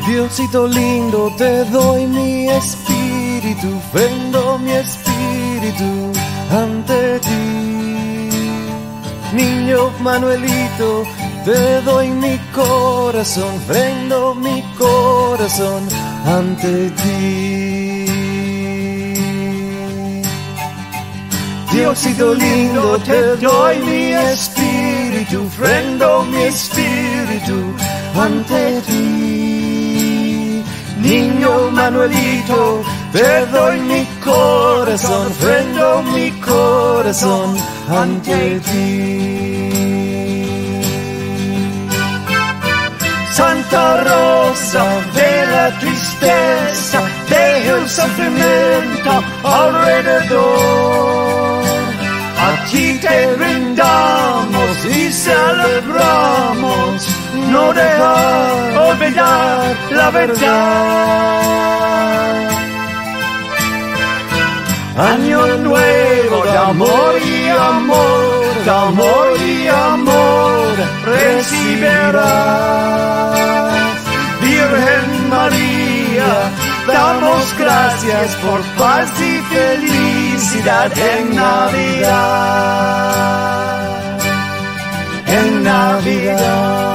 Diosito lindo, te doy mi espíritu, vendo mi espíritu ante ti. Niño Manuelito, te doy mi corazón, vendo mi corazón ante ti. Diosito lindo, te doy mi espíritu, vendo mi espíritu ante ti. Niño Manuelito, te doy mi corazón, vendo mi corazón ante ti. Santa Rosa de la tristeza, deja el sufrimiento alrededor. A ti te brindamos y celebramos, no dejar olvidar la verdad. Año nuevo de amor y amor, de amor y amor recibirás. Virgen María, damos gracias por paz y felicidad en Navidad. En Navidad.